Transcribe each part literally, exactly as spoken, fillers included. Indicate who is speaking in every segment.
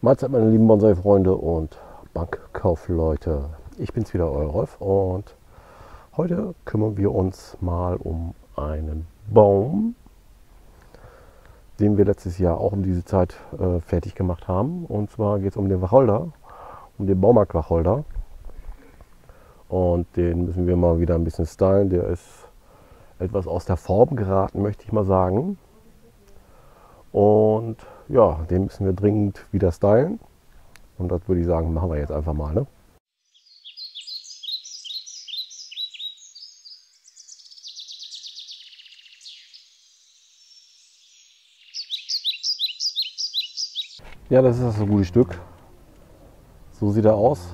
Speaker 1: Mahlzeit, meine lieben Bonsai-Freunde und Bankkaufleute. Ich bin's wieder, euer Rolf, und heute kümmern wir uns mal um einen Baum, den wir letztes Jahr auch um diese Zeit äh, fertig gemacht haben. Und zwar geht es um den Wacholder, um den Baumarkt-Wacholder. Und den müssen wir mal wieder ein bisschen stylen. Der ist etwas aus der Form geraten, möchte ich mal sagen. Und ja, den müssen wir dringend wieder stylen. Und das würde ich sagen, machen wir jetzt einfach mal. Ne? Ja, das ist das gute Stück. So sieht er aus.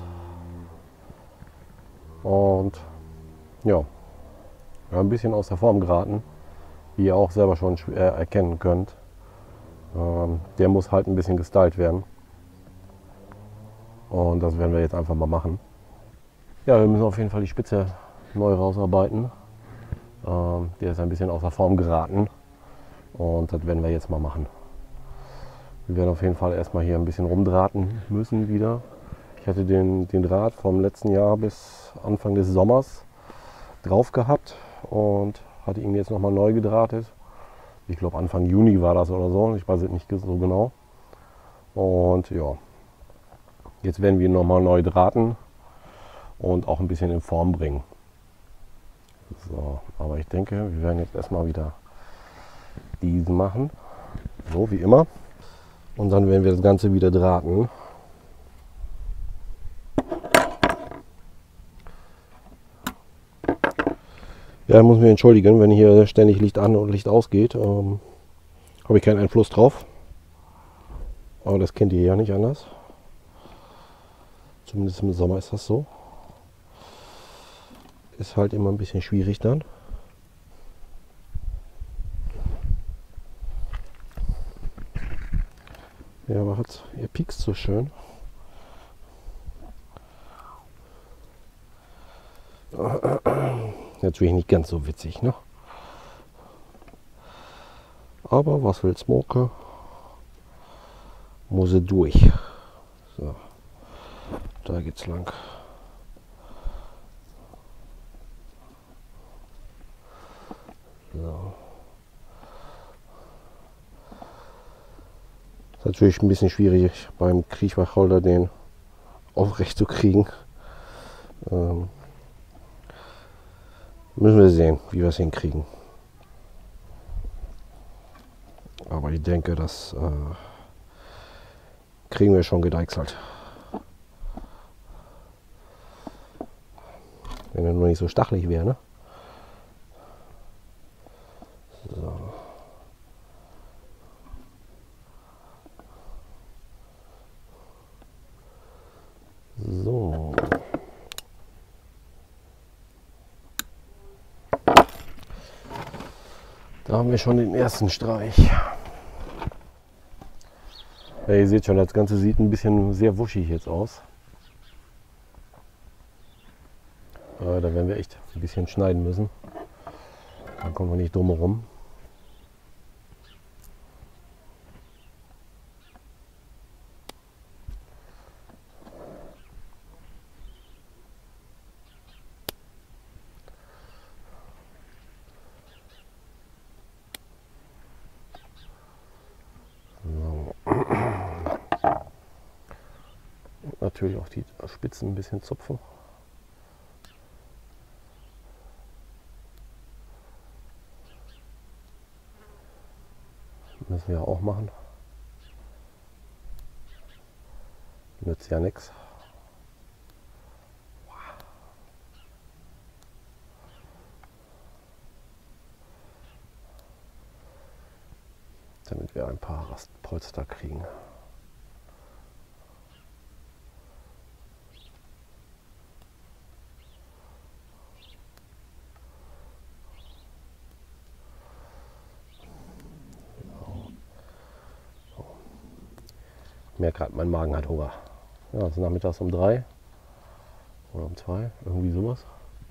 Speaker 1: Und ja, ein bisschen aus der Form geraten, wie ihr auch selber schon erkennen könnt. Ähm, der muss halt ein bisschen gestylt werden. Und das werden wir jetzt einfach mal machen. Ja, wir müssen auf jeden Fall die Spitze neu rausarbeiten. Ähm, der ist ein bisschen aus der Form geraten. Und das werden wir jetzt mal machen. Wir werden auf jeden Fall erstmal hier ein bisschen rumdrahten müssen wieder. Ich hatte den, den Draht vom letzten Jahr bis Anfang des Sommers drauf gehabt und hatte ihn jetzt nochmal neu gedrahtet. Ich glaube Anfang Juni war das oder so, ich weiß es nicht so genau. Und ja, jetzt werden wir ihn nochmal neu drahten und auch ein bisschen in Form bringen. So, aber ich denke, wir werden jetzt erstmal wieder diesen machen, so wie immer. Und dann werden wir das Ganze wieder drahten. Ja, ich muss mich entschuldigen, wenn hier ständig Licht an und Licht ausgeht. Ähm, habe ich keinen Einfluss drauf. Aber das kennt ihr ja nicht anders. Zumindest im Sommer ist das so. Ist halt immer ein bisschen schwierig dann. Ja, aber hat's, ihr piekst so schön. Natürlich nicht ganz so witzig, ne? Aber was will Smoke? Muss er durch. So, da geht's lang. So. Ist natürlich ein bisschen schwierig beim Kriechwacholder den aufrecht zu kriegen. Ähm, müssen wir sehen, wie wir es hinkriegen. Aber ich denke, das äh, kriegen wir schon gedeichselt. Wenn er nur nicht so stachelig wäre, ne? So. So. Da haben wir schon den ersten Streich. Ja, ihr seht schon, das Ganze sieht ein bisschen sehr wuschig jetzt aus. Äh, da werden wir echt ein bisschen schneiden müssen. Da kommen wir nicht drum herum. So. Natürlich auch die Spitzen ein bisschen zupfen. Müssen wir auch machen. Nützt ja nichts. Damit wir ein paar Rastpolster kriegen. Ich merke gerade, mein Magen hat Hunger. Ja, es ist nachmittags um drei oder um zwei, irgendwie sowas.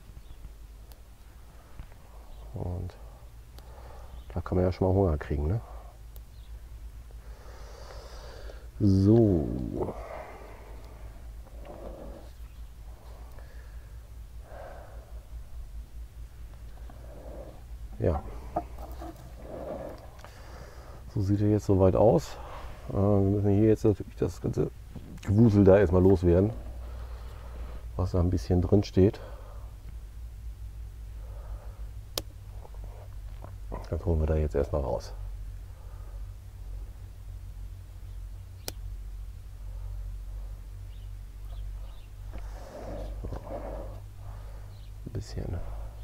Speaker 1: Und da kann man ja schon mal Hunger kriegen, ne? So. Ja. So sieht er jetzt soweit aus. Äh, wir müssen hier jetzt natürlich das ganze Gewusel da erstmal loswerden, was da ein bisschen drin steht. Das holen wir da jetzt erstmal raus. So. Ein bisschen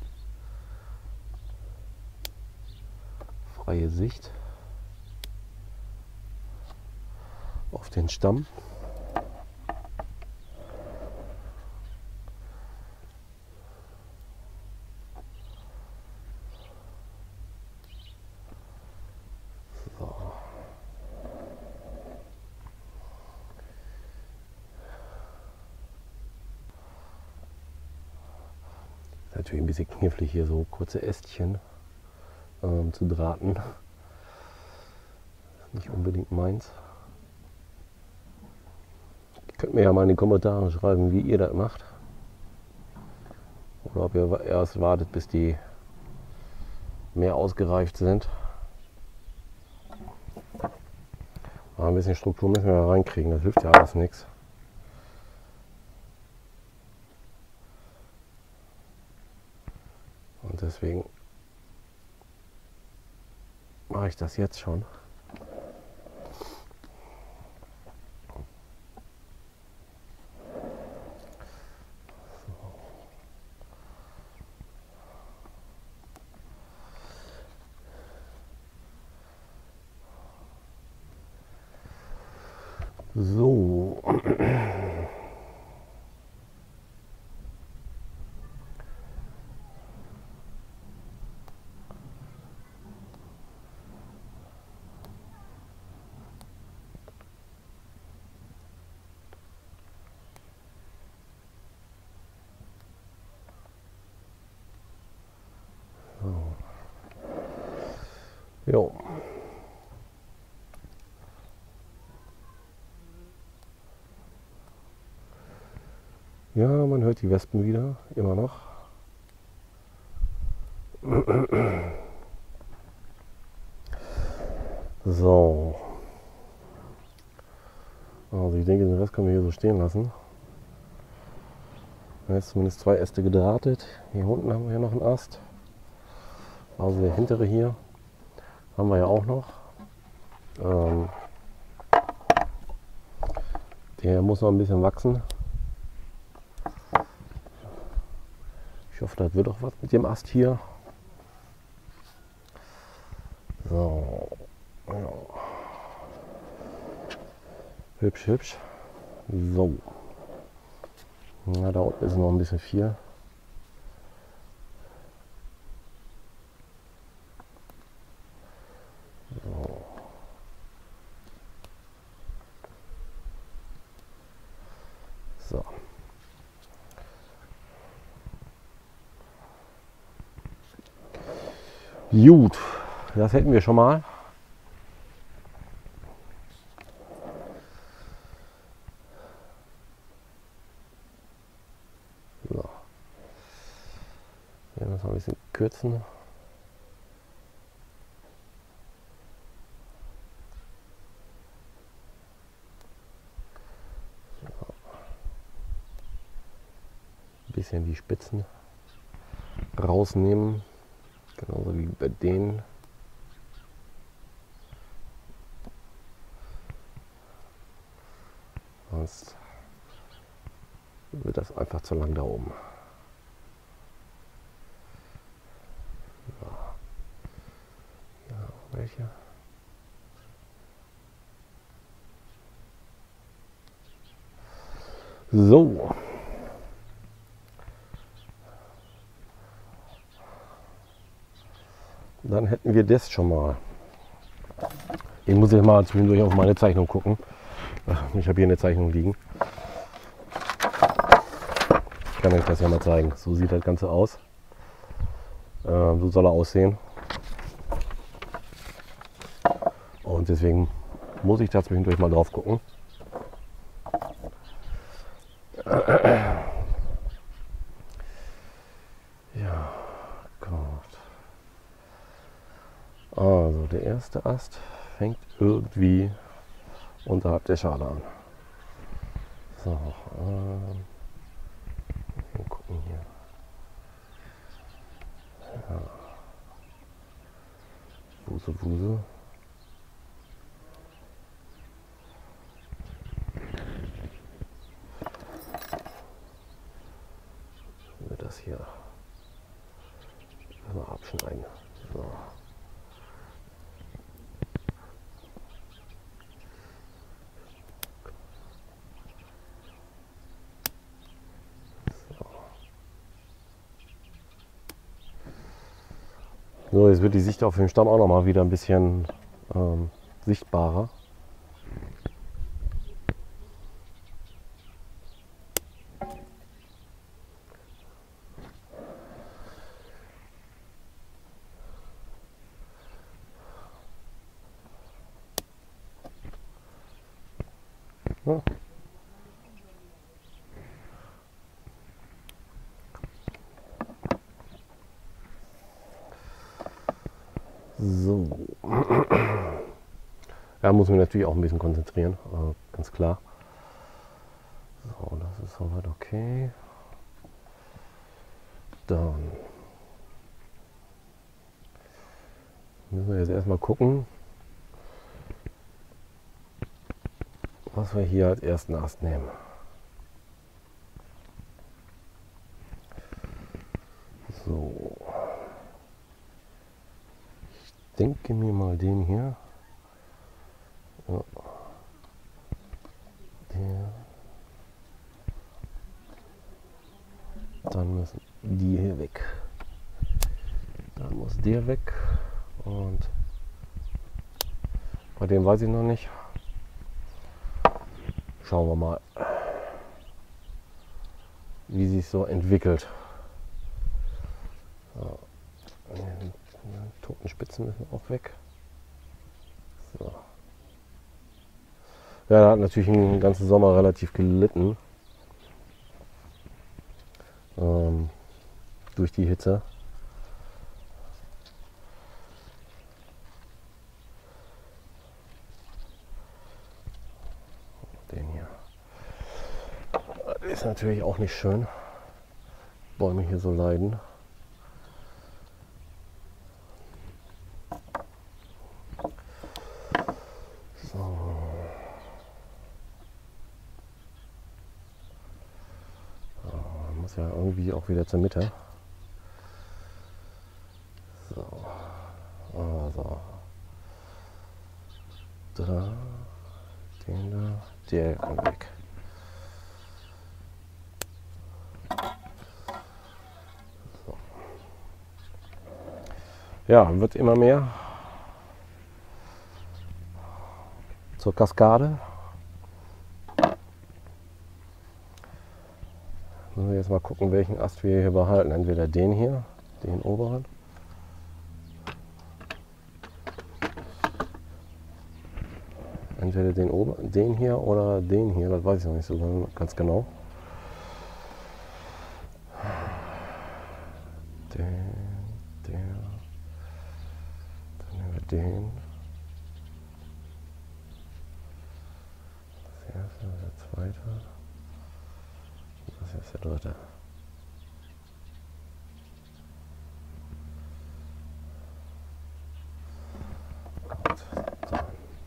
Speaker 1: freie Sicht auf den Stamm. So. Natürlich ein bisschen knifflig hier so kurze Ästchen ähm, zu drahten. Nicht unbedingt meins. Könnt mir ja mal in die Kommentare schreiben, wie ihr das macht. Oder ob ihr erst wartet, bis die mehr ausgereift sind. Aber ein bisschen Struktur müssen wir da reinkriegen, das hilft ja alles nichts. Und deswegen mache ich das jetzt schon. So. Jo. Ja, man hört die Wespen wieder, immer noch. So. Also ich denke, den Rest können wir hier so stehen lassen. Jetzt zumindest zwei Äste gedrahtet. Hier unten haben wir ja noch einen Ast. Also der hintere hier haben wir ja auch noch. Ähm, der muss noch ein bisschen wachsen. Ich hoffe, das wird auch was mit dem Ast hier. So. Ja. Hübsch, hübsch. So. Ja, da unten ist noch ein bisschen viel. So. So. Gut, das hätten wir schon mal. So. Hier müssen wir ein bisschen kürzen. So. Ein bisschen die Spitzen rausnehmen. Genauso wie bei denen. Sonst wird das einfach zu lang da oben. So. Ja, welche? So. Dann hätten wir das schon mal. Ich muss jetzt mal zwischendurch auf meine Zeichnung gucken. Ich habe hier eine Zeichnung liegen. Ich kann euch das ja mal zeigen. So sieht das Ganze aus. Ähm, so soll er aussehen. Und deswegen muss ich da zwischendurch mal drauf gucken. Ja, gut. Also der erste Ast fängt irgendwie unterhalb der Schale an. So, ähm, mal gucken hier. Ja. Wuse, Wuse. Wir das hier mal abschneiden. So. So, jetzt wird die Sicht auf den Stamm auch noch mal wieder ein bisschen ähm, sichtbarer. Ja. So. Ja, muss mich natürlich auch ein bisschen konzentrieren, äh, ganz klar. So, das ist soweit okay. Dann müssen wir jetzt erstmal gucken, was wir hier als ersten Ast nehmen. So. Ich denke mir mal den hier. Ja. Der. Dann müssen die hier weg. Dann muss der weg. Und bei dem weiß ich noch nicht. Schauen wir mal, wie sich so entwickelt. So. Die toten Spitzen müssen auch weg. So. Ja, er hat natürlich den ganzen Sommer relativ gelitten ähm, durch die Hitze. Den hier. Das ist natürlich auch nicht schön. Bäume hier so leiden. So. Muss ja irgendwie auch wieder zur Mitte. So. Also. Da. Den da. Der kann weg. So. Ja, wird immer mehr zur Kaskade. Müssen wir jetzt mal gucken, welchen Ast wir hier behalten. Entweder den hier, den oberen. Entweder den oberen, den hier oder den hier, das weiß ich noch nicht so ganz genau. Den, der, dann nehmen wir den. Das erste, der zweite. Das ist der dritte. Gut, so.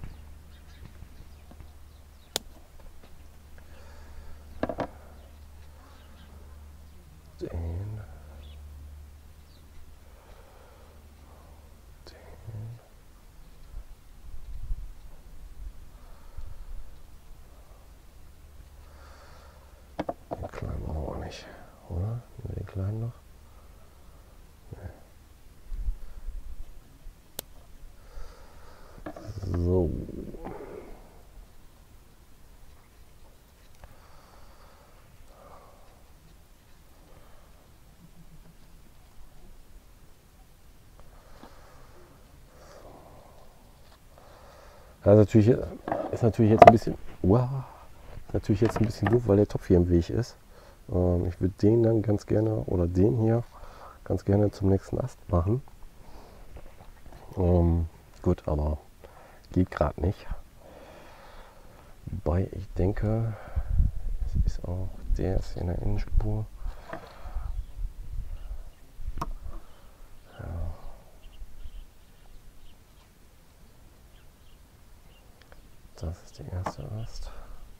Speaker 1: Den. Den. Den kleinen brauchen wir auch nicht, oder? Nehmen wir den kleinen noch? Nee. So. Also natürlich, ist natürlich jetzt ein bisschen, wow, ist natürlich jetzt ein bisschen doof, weil der Topf hier im Weg ist. Ähm, ich würde den dann ganz gerne, oder den hier, ganz gerne zum nächsten Ast machen. Ähm, gut, aber geht gerade nicht. Wobei ich denke, es ist auch der ist in der Innenspur. Ja. Das ist der erste Ast.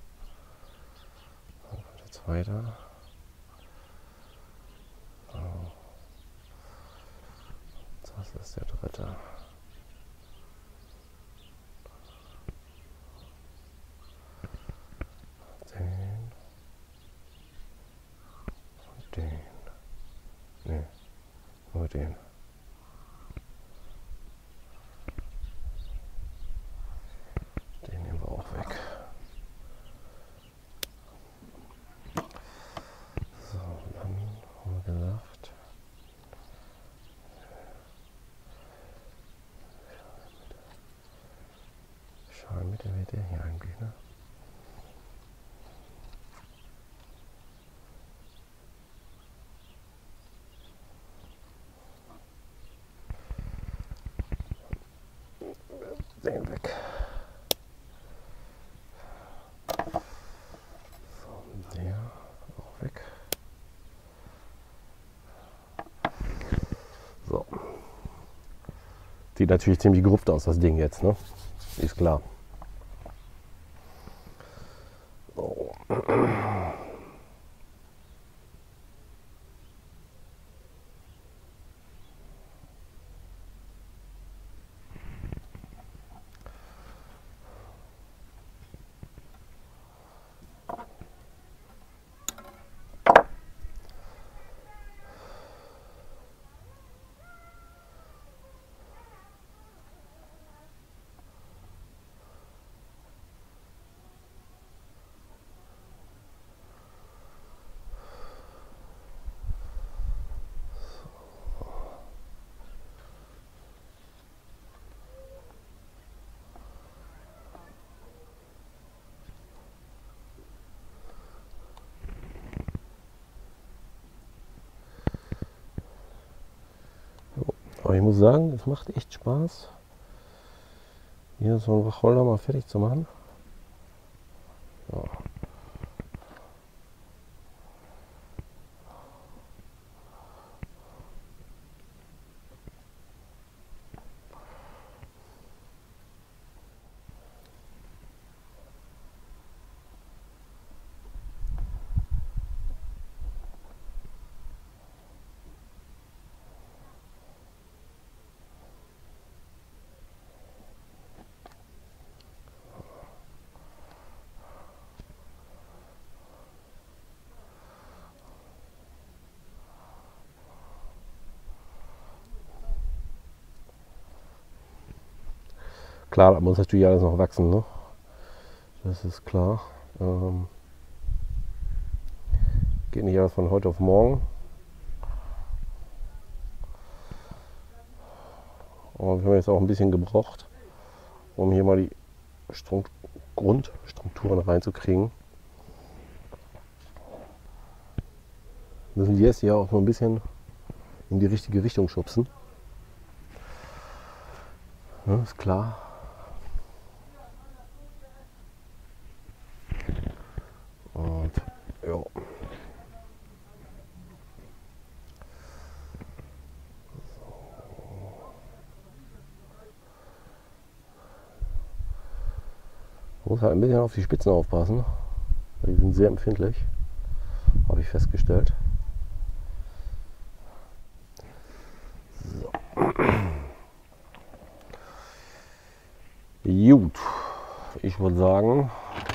Speaker 1: Dann kommt der zweite. So. Das ist der dritte. Den. Und den. Ne, nur den. Den nehmen wir auch weg. So, dann haben wir gesagt. Schallmittel wird der hier eigentlich, ne? Den weg. So, der auch weg. So. Sieht natürlich ziemlich gerupft aus, das Ding jetzt, ne? Ist klar. So. Aber ich muss sagen, es macht echt Spaß, hier so einen Wacholder mal fertig zu machen. Ja. Klar, da muss natürlich alles noch wachsen, ne? Das ist klar. Ähm, geht nicht alles von heute auf morgen. Aber wir haben jetzt auch ein bisschen gebraucht, um hier mal die Strunk- Grundstrukturen reinzukriegen. Müssen die jetzt hier auch noch ein bisschen in die richtige Richtung schubsen. Ja, ist klar. Und ja. Muss halt ein bisschen auf die Spitzen aufpassen. Die sind sehr empfindlich, habe ich festgestellt. So. Gut, ich würde sagen,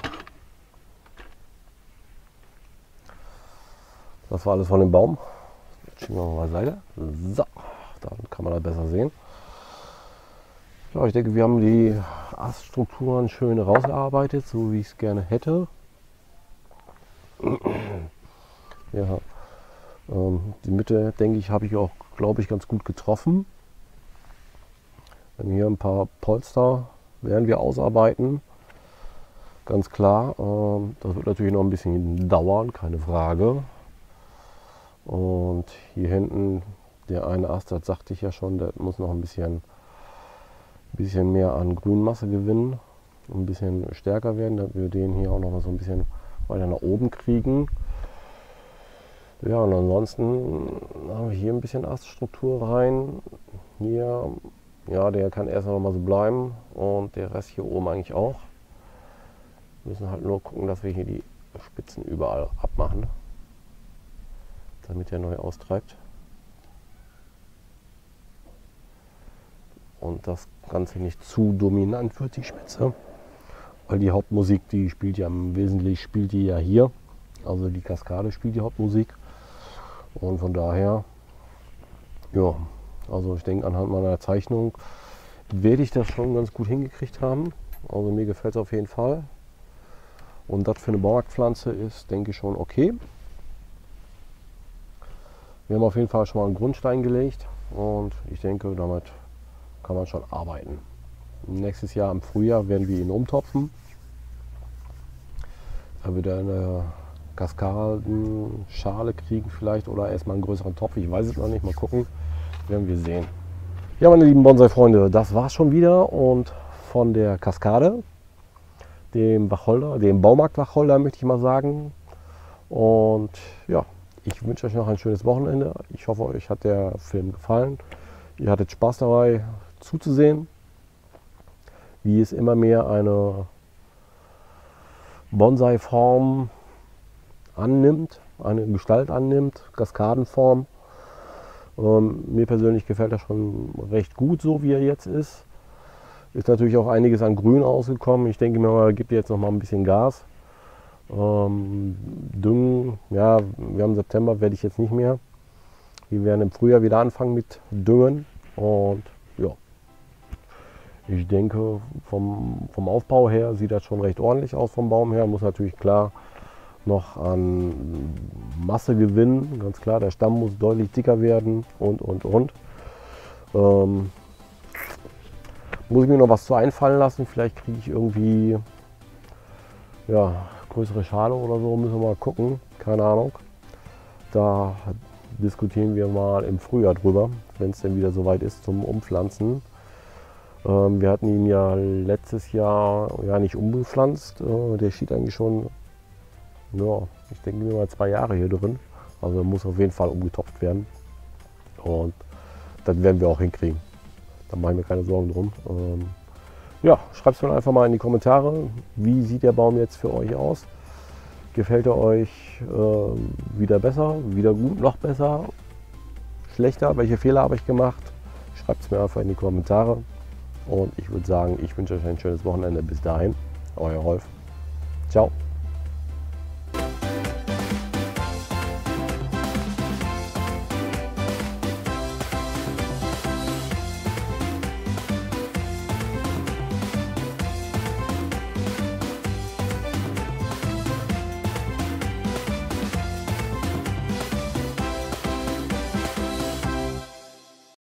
Speaker 1: das war alles von dem Baum. Jetzt schieben wir mal beiseite. So, dann kann man das besser sehen. Ja, ich denke, wir haben die Aststrukturen schön rausgearbeitet, so wie ich es gerne hätte. Ja, ähm, die Mitte, denke ich, habe ich auch, glaube ich, ganz gut getroffen. Wir haben hier ein paar Polster werden wir ausarbeiten. Ganz klar. Ähm, das wird natürlich noch ein bisschen dauern, keine Frage. Und hier hinten, der eine Ast, das sagte ich ja schon, der muss noch ein bisschen, bisschen mehr an Grünmasse gewinnen. Ein bisschen stärker werden, dass wir den hier auch noch mal so ein bisschen weiter nach oben kriegen. Ja, und ansonsten haben wir hier ein bisschen Aststruktur rein. Hier, ja, der kann erst noch mal so bleiben und der Rest hier oben eigentlich auch. Wir müssen halt nur gucken, dass wir hier die Spitzen überall abmachen, damit er neu austreibt. Und das Ganze nicht zu dominant wird, die Spitze. Weil die Hauptmusik, die spielt ja im Wesentlichen spielt die ja hier. Also die Kaskade spielt die Hauptmusik. Und von daher, ja, also ich denke, anhand meiner Zeichnung werde ich das schon ganz gut hingekriegt haben. Also mir gefällt es auf jeden Fall. Und das für eine Baumarktpflanze ist, denke ich, schon okay. Wir haben auf jeden Fall schon mal einen Grundstein gelegt und ich denke, damit kann man schon arbeiten. Nächstes Jahr im Frühjahr werden wir ihn umtopfen. Da wird er eine Kaskadenschale kriegen vielleicht oder erstmal einen größeren Topf. Ich weiß es noch nicht, mal gucken, werden wir sehen. Ja, meine lieben Bonsai-Freunde, das war's schon wieder und von der Kaskade, dem Wacholder, dem Baumarkt-Wacholder möchte ich mal sagen. Und ja, ich wünsche euch noch ein schönes Wochenende. Ich hoffe, euch hat der Film gefallen. Ihr hattet Spaß dabei zuzusehen, wie es immer mehr eine Bonsai-Form annimmt, eine Gestalt annimmt, Kaskadenform. Ähm, mir persönlich gefällt das schon recht gut, so wie er jetzt ist. Ist natürlich auch einiges an Grün ausgekommen. Ich denke mir mal, gibt jetzt noch mal ein bisschen Gas. Ähm, Düngen, ja, wir haben September, werde ich jetzt nicht mehr. Wir werden im Frühjahr wieder anfangen mit Düngen. Und ja, ich denke, vom, vom Aufbau her sieht das schon recht ordentlich aus vom Baum her. Muss natürlich klar noch an Masse gewinnen. Ganz klar, der Stamm muss deutlich dicker werden und, und, und. Ähm, muss ich mir noch was zu einfallen lassen. Vielleicht kriege ich irgendwie ja, größere Schale oder so. Müssen wir mal gucken. Keine Ahnung. Da diskutieren wir mal im Frühjahr drüber, wenn es denn wieder soweit ist zum Umpflanzen. Ähm, wir hatten ihn ja letztes Jahr ja nicht umpflanzt. Äh, der steht eigentlich schon, ja, ich denke mir mal zwei Jahre hier drin. Also er muss auf jeden Fall umgetopft werden. Und das werden wir auch hinkriegen. Da mache ich mir keine Sorgen drum. Ähm, ja, schreibt es mir einfach mal in die Kommentare, wie sieht der Baum jetzt für euch aus? Gefällt er euch äh, wieder besser, wieder gut, noch besser, schlechter? Welche Fehler habe ich gemacht? Schreibt es mir einfach in die Kommentare. Und ich würde sagen, ich wünsche euch ein schönes Wochenende. Bis dahin, euer Rolf. Ciao.